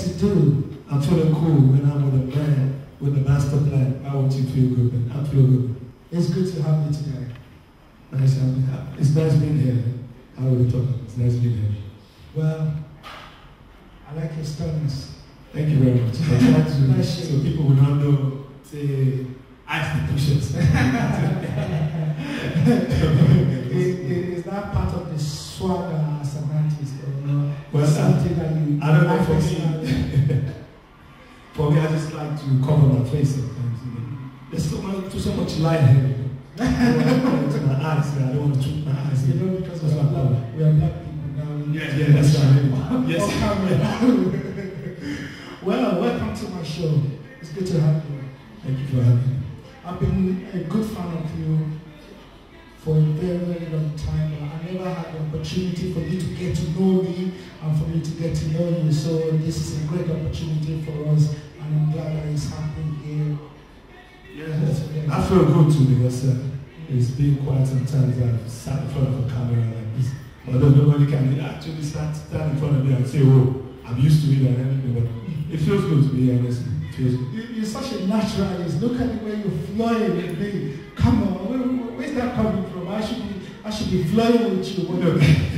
Lexi do? I'm feeling cool when I'm with a man with a master plan. Why won't you feel good, man? I feel good. It's good to have you today. Nice having you. It's nice being here. How are we talking? It's nice being here. Well, I like your stories. Thank you very much. I try to, so people will not know, say, ask the questions. Is that part of the swagger as an artist? Or well, something that you... I don't know, for me. For me, I just like to cover my face sometimes. You know. There's so much light here. I don't want to my eyes. I don't want to treat my eyes. You know, because we are black people now. Yeah, that's right. Yes. Well, welcome to my show. It's good to have you. Thank you for having me. I've been a good fan of you for a very, very long time. I never had the opportunity for you to get to know me and for me to get to know you. So this is a great opportunity for us, and I'm glad that it's happening here. Yeah, I feel good too because it's been quite some times I've sat in front of a camera like this. Although nobody can actually stand in front of me and say, oh, I'm used to it and everything, but it feels good to be honest. It feels good. You're such a naturalist. Look at the way you're flowing with me. Come on, where's that coming from? I should be flowing with you. Look,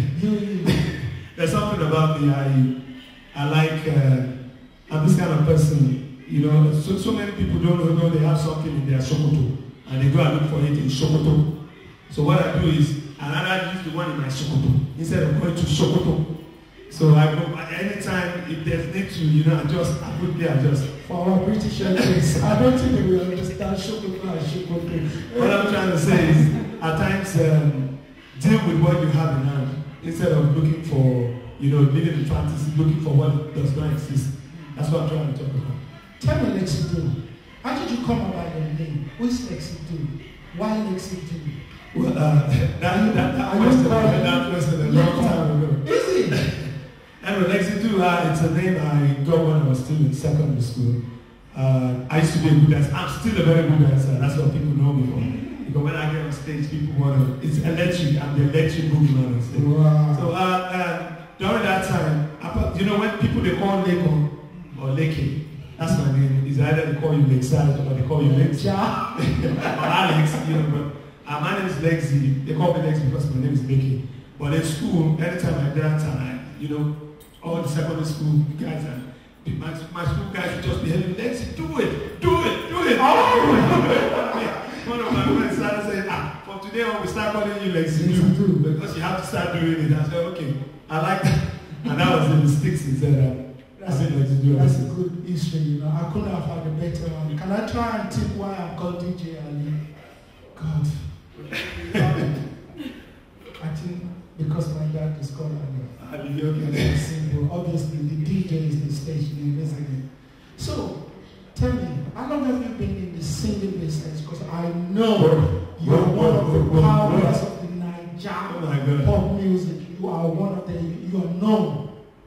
there's something about me. I like. I'm this kind of person. You know, so many people don't know they have something in their Sokoto, and they go and look for it in Sokoto. So what I do is I rather use the one in my Sokoto instead of going to Sokoto. So I go anytime if there's need to, adjust, I quickly adjust. For our British audience, I don't think they will understand Sokoto and Sokoto. What I'm trying to say is, at times, deal with what you have in hand instead of looking for, living in fantasy, looking for what does not exist. That's what I'm trying to talk about. Tell me, Lexi Do. How did you come about your name? Who is Lexi Do? Why Lexi Do? Well, that question a long time ago. Is it? Anyway, Lexi Do, it's a name I got when I was still in secondary school. I used to be a good dancer. I'm still a very good dancer. That's what people know me for. Because when I get on stage, people want to. It's electric. I'm the electric boogeyman on stage. Wow. So during that time, when people they call Leko or Leke, that's my name. It's either they call you Lexi or they call you Lexi. or Alex, but my name is Lexi. They call me Lexi because my name is Leke. But in school, anytime I dance and all the secondary school guys and my school guys would just be telling me, Lexi, do it. One of my friends started saying, from today on we start calling you Lexi Do because you have to start doing it. I said, okay, I like that. And that was the sticks he said. That's a good history, I couldn't have had a better one. Can I try and tip why I'm called DJ Ali? God. I think because my dad is called Ali. Ali, okay. Simple. Obviously, the DJ is the stage name, isn't it? So, tell me, how long have you been in the singing business? Because I know you're one of the powers of the Nigerian pop music. You are one of them. You are known.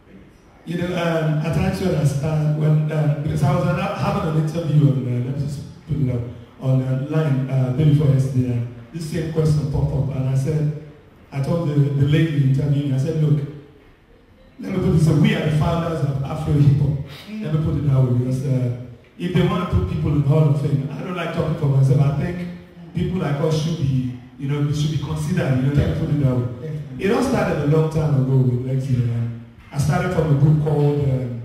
At times because I was having an interview on, let me just put it up, on line day before yesterday, this same question popped up, and I told the lady interviewing, I said, look, let me put this way, we are the founders of Afro hip hop. Let me put it that way, because if they want to put people in the Hall of Fame, I don't like talking for myself. I think people like us should be, should be considered. Let me put it that way. It all started a long time ago with Lexi. I started from a group called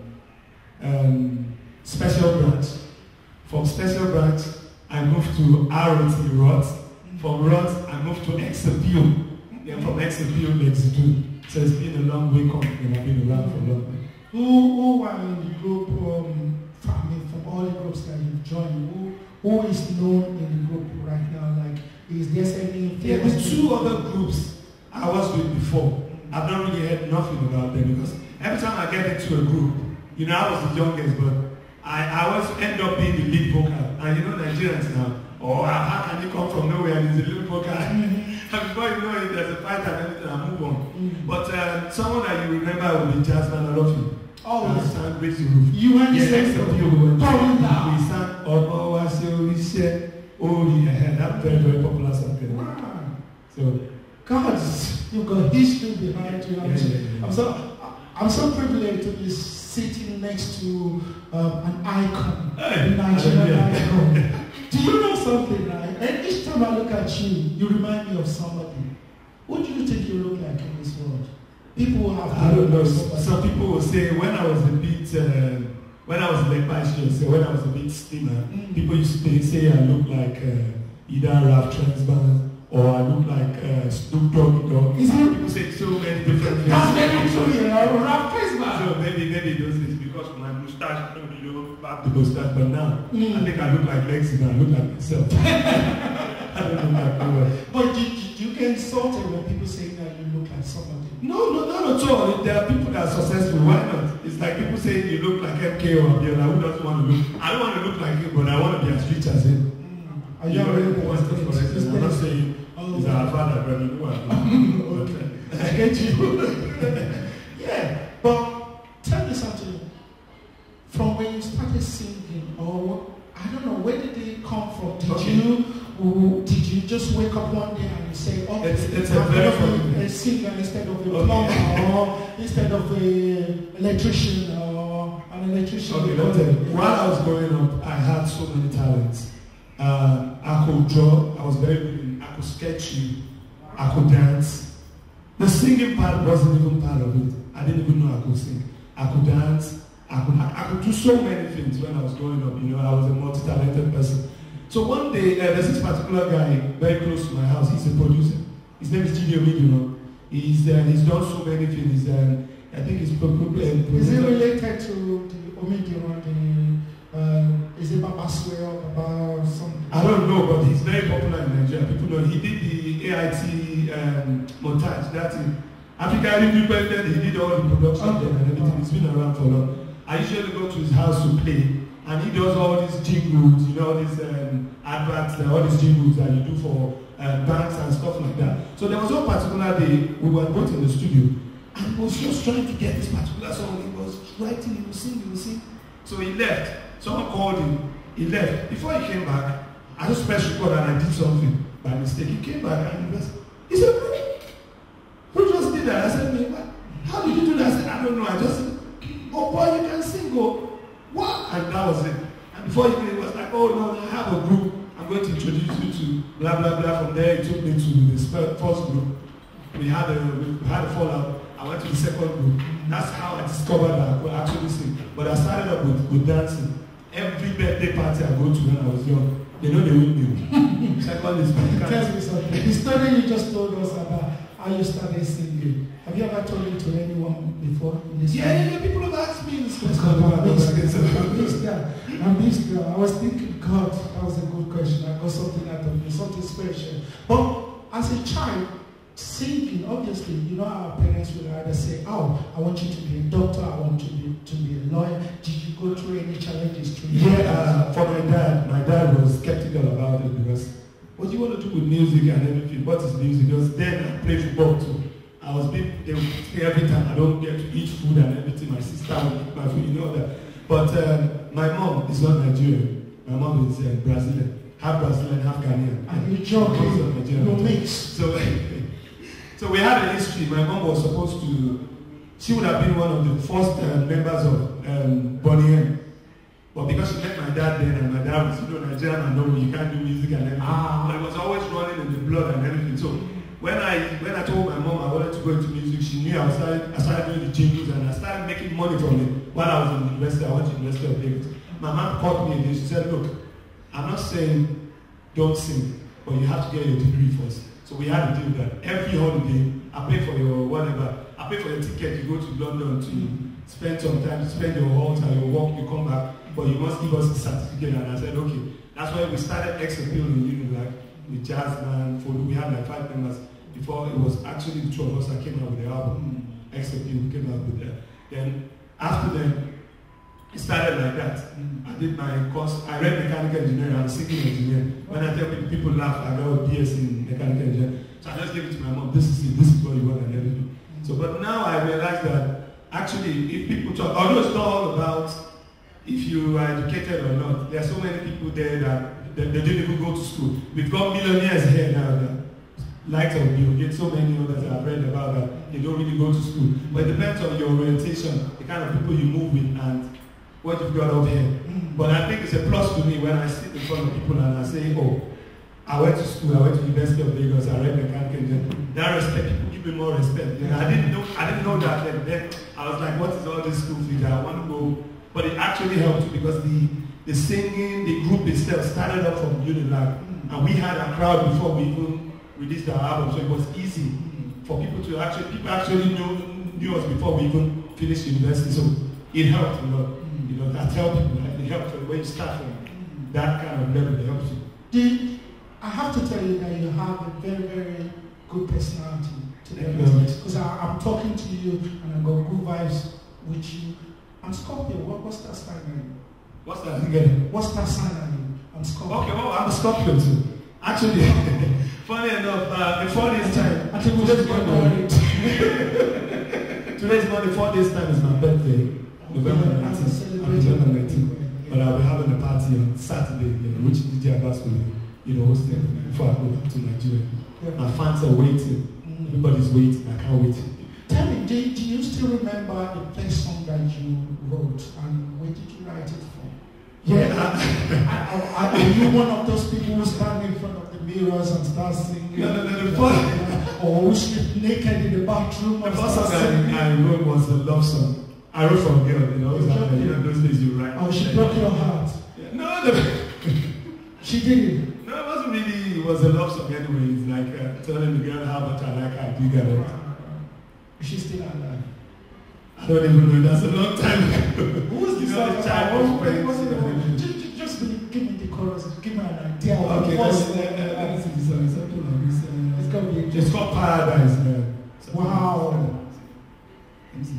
Special Branch. From Special Branch, I moved to ROT, Rot. From Rot, I moved to XAPO. Then from XAPO, Lexi Do. So it's been a long way coming, and I've been around for a long time. Who were in the group, from all the groups that you've joined, who is known in the group right now? Like, is there any... Yeah, there's two other groups I was with before. I've not really heard nothing about them because every time I get into a group, I was the youngest, but I always end up being the lead vocal. And Nigerians now, how can you come from nowhere and he's the lead vocal? And before you know it, there's a fight and everything, I move on. But someone that you remember will be Jasmine. I love you. Oh, we sang Raise the Roof. You and the same of you we sang Oh, I say we said, oh yeah, that's very, very popular song. So God, you've got history behind you. I'm so privileged to be sitting next to an icon, Hey, a Nigerian hallelujah. icon. Do you know something, right? And each time I look at you, you remind me of somebody. What do you think you look like in this world? People will have. I don't know. Some people will say when I was a bit, when I was like so when I was a bit slimmer, people used to say I look like either Ralph Transband or I look like Snoop Dogg. Is it? People say so many different things. That's very true, Ralph Transband. So maybe those things because of my mustache, you don't have the mustache, but now I think I look like Lexi and I look like myself. I don't look like no one. But you get insulted when people say that you look like somebody. No, not at all. There are people that are successful. Why not? It's like people saying you look like MK or Abiola. Who doesn't want to look? I don't want to look like him, but I want to be as rich as him. Are you really I'm not saying he's our father, but you know what I mean. Okay. I get you. Yeah, but tell me something. From when you started singing, or I don't know, where did it come from? Did you just wake up one day and you say, "Oh, it's a very funny a singer instead of a plumber, or instead of a electrician, or an electrician?" Okay, let me tell you. While I was growing up, I had so many talents. I could draw. I was very good in. I could sketch you. I could dance. The singing part wasn't even part of it. I didn't even know I could sing. I could dance. I could do so many things when I was growing up. You know, I was a multi-talented person. So one day, there's this particular guy very close to my house. He's a producer. His name is Gideon Miduno. He's done so many things. I think he's probably Is he related to the Omidion? Is it Baba Sway or Baba something? I don't know, but he's very popular in Nigeria. People know he did the AIT montage. That's it. Africa Independent. He did all the production there and everything. He's been around for long. I usually go to his house to play, and he does all these jingles, you know, all these adverts, all these jingles that you do for banks and stuff like that. So there was one particular day we were both in the studio, and he was just trying to get this particular song. He was writing, he was sing. So he left. Someone called him. He left. Before he came back, I just pressed record and I did something by mistake. He came back and he said, "Who just did that?" I said, "Man, how did you do that?" I said, "I don't know. I just said, oh boy, you can sing, oh." What? And that was it. And before he came, it was like, "Oh no, I have a group. I'm going to introduce you to blah blah blah." From there, he took me to this first group. We had a fallout. I went to the second group. That's how I discovered that I could actually sing. But I started up with dancing. Every birthday party I go to when I was young, they know they win me. Second is tell me something. The story you just told us about how you started singing. Have you ever told it to anyone before? In this yeah. People have asked me this question. I'm this girl. I was thinking, God, that was a good question. I got something out of it, something special. But as a child, singing, obviously, you know, our parents would either say, "Oh, I want you to be a doctor, I want you to be a lawyer." Did you go through any challenges? For my dad was skeptical about it because what do you want to do with music and everything? What is music? Because then I played football too. They would beat me every time. I don't get to eat food and everything. My sister would eat my food, you know that. But my mom is not Nigerian. My mom is Brazilian. Half Brazilian, half Ghanaian. And you joking? No mix. So we had a history. My mom was supposed to, she would have been one of the first members of Bonnie M. But because she met my dad then, and my dad was, Nigerian and normal, you can't do music and everything. But it was always running in the blood and everything. So when I told my mom I wanted to go into music, she knew I started doing the jingles and I started making money from it. While I was in university, I went to University of Lagos. My mom called me and she said, "Look, I'm not saying don't sing, but you have to get your degree first." So we had to deal with that. Every holiday, I pay for your whatever. I pay for your ticket. You go to London to spend some time, spend your halt and your work, you come back, but you must give us a certificate. And I said, okay. That's why we started X-Appeal in Unilag with Jazzman. We had like 5 members before it was actually the 2 of us that came out with the album. X-Appeal came out with that. Then after then, it started like that. I did my course. I read mechanical engineering. I'm singing engineer. When I tell people laugh, I got a BS in mechanical engineering. So I just gave it to my mom. This is it. This is what you want and everything. So, but now I realize that actually, if people talk, although it's not all about if you are educated or not, there are so many people there that they didn't even go to school. We've got millionaires here now that likes of Bill Gates, so many others I've read about that they don't really go to school. But it depends on your orientation, the kind of people you move with, and what you've got up here. But I think it's a plus to me when I sit in front of people and I say, oh, I went to school, I went to the University of Lagos, I read mechanical engineering. That respect, people give me more respect. You know, I didn't know that then I was like, what is all this school fees? I want to go. But it actually helped because the singing, the group itself started up from Unilag. And we had a crowd before we even released our album, so it was easy for people actually knew us before we even finished university. So it helped a lot. You know, that helped people. It helped when you start from that kind of level, it helps you. I have to tell you that you have a very, very good personality to be honest. Because I'm talking to you and I've got good vibes with you. I'm Scorpio. What's that sign on you? What's that again? What's that sign on you? I'm Scorpio. Okay, well, I'm a Scorpio too. Actually, funny enough, in 4 days' time, I think we just got married. Today's not the 4 days' time is my birthday, November 19th. But I'll be having a party on Saturday, which DJ Abbas will hosting before I go back to Nigeria. My fans are waiting. Everybody's waiting. I can't wait. Tell me, do you still remember the first song that you wrote and where did you write it from? Yeah. Are you one of those people who stand in front of the mirrors and start singing? No. Or who sleep naked in the bathroom? The first song I wrote was a love song. I wrote for a girl, those days you write. Oh, she broke your heart. Yeah. No. She didn't. No, it wasn't really. It was a love song anyway. It's like telling the girl how much I like her. Do you get it? She's still alive. I don't even know. That's a long time ago. Who was the song? Just give me the chorus. Give me an idea. Okay, let me see this song. It's something like this. It's going to be. It's called Paradise. Wow. Let me see.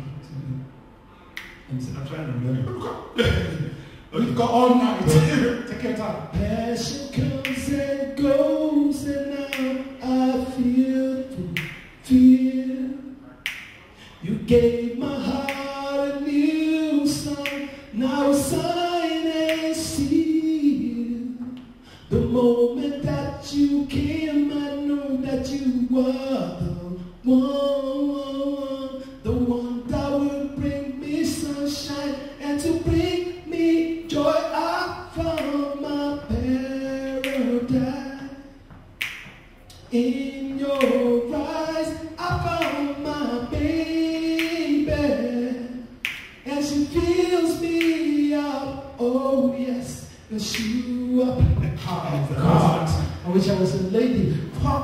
I'm trying to remember. We've got all night. Take your time. Passion comes and goes, and now I feel fear. You gave my heart a new song, now a sign and seal. The moment that you came, I know that you were the one that would bring me sunshine and to bring me joy. I found my paradise in your eyes. I found my baby, and she fills me up. Oh yes, and she up. Oh God, I wish I was a lady.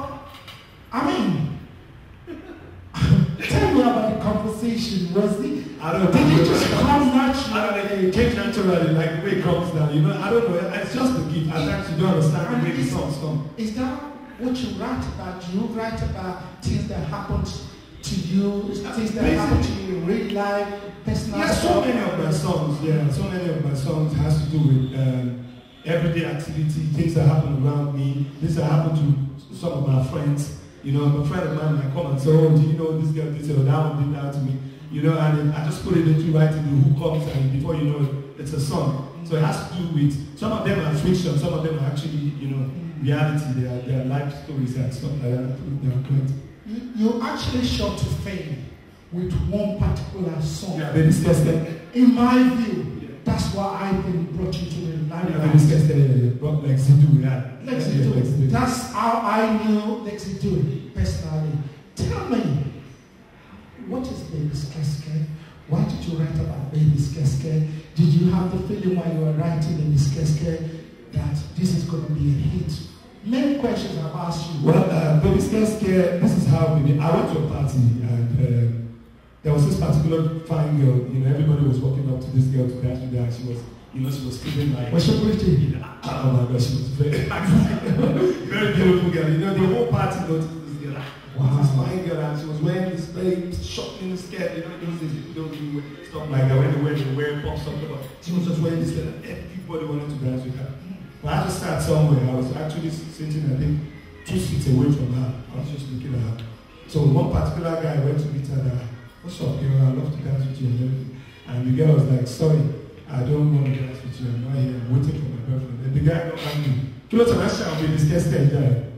Tell me about the conversation. Did it just come naturally? I don't know, it came naturally, like the way it comes down. I don't know. It's just a gift. I actually don't understand the way the songs come. Is that what you write about? Do you write about things that happened to you, things that happened to you in real life, personal? Yeah, so many of my songs has to do with everyday activity, things that happen around me, things that happen to some of my friends. A friend of mine might come and say, oh, do you know this girl, this or that one did that to me? And I just put it into writing the hook comes, and before you know it, it's a song. So it has to do with, some of them are fiction, some of them are actually, reality, they are life stories and stuff like that. They are correct. You actually shot to fame with one particular song. Yeah, they discussed that. In my view, that's why I think brought you to the limelight. Yeah, they discussed that, brought Lexi Do, yeah. Lexi Do. That's how I knew Lexi Do personally. Tell me, what is Baby Skeske? Why did you write about Baby Skeske? Did you have the feeling while you were writing Baby Skeske that this is going to be a hit? Many questions I've asked you. Well, Baby Skeske, this is how I went to a party and there was this particular fine girl, everybody was walking up to this girl to dance with her, and she was feeling like... Was she pretty? Oh my God, she was very very beautiful girl. The whole party noticed this girl. Wow. This fine girl, and she was wearing this very shocking skirt, those days people don't do stuff like that when they wear pop stuff, but she was just wearing this skirt and everybody wanted to dance with her. But I just sat somewhere, I was actually sitting, I think, 2 seats away from her. I was just looking at her. So one particular guy went to meet her and what's up, girl? I'd love to dance with you and everything. And the girl was like, sorry, I don't want to dance with you. I'm not here. I'm waiting for my girlfriend. And the guy got angry. Kilo Tanasha will be discussed there.